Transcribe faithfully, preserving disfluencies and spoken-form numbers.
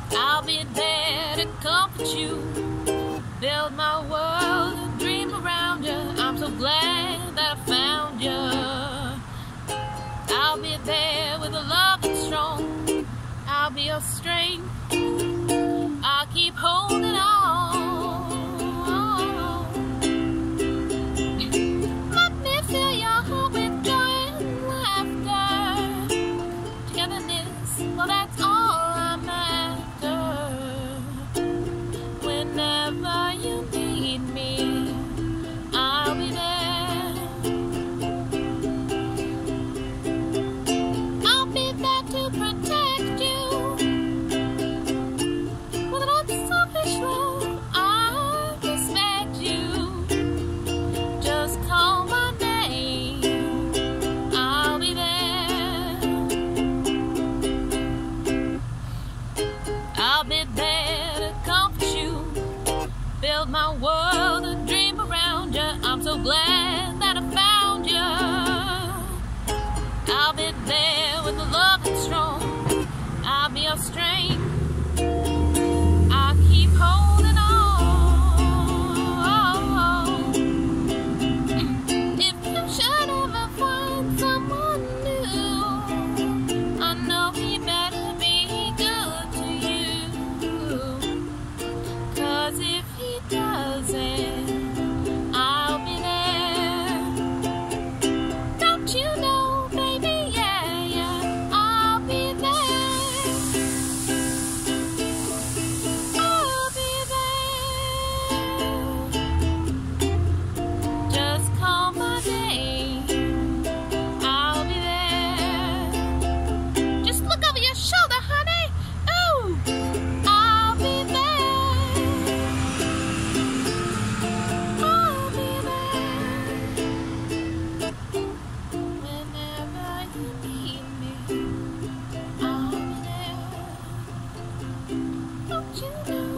I'll be there to comfort you, build my world and dream around you. I'm so glad that I found you. I'll be there with a love that's strong. I'll be your strength. I'll keep holding on. Let me fill your heart with joy and laughter. Togetherness, well, that's all I'm after. Whenever you need me, I'll be there. I'll be there to protect you. With an unselfish love, I respect you. Just call my name, I'll be there. I'll be there to comfort you, build my world and dream around you. I'm so glad that I found you. I'll be there with a love that's strong. I'll be your strength. I'll keep holding on. If you should ever find someone new, I know he better be good to you. 'Cause if he doesn't, I'll be there. Don't you know, baby, yeah, yeah, I'll be there. I'll be there. Just call my name, I'll be there. Just look over your shoulder, honey. Ooh, I'll be there. I'll be there. Whenever you need me, I'll be there. Don't you know?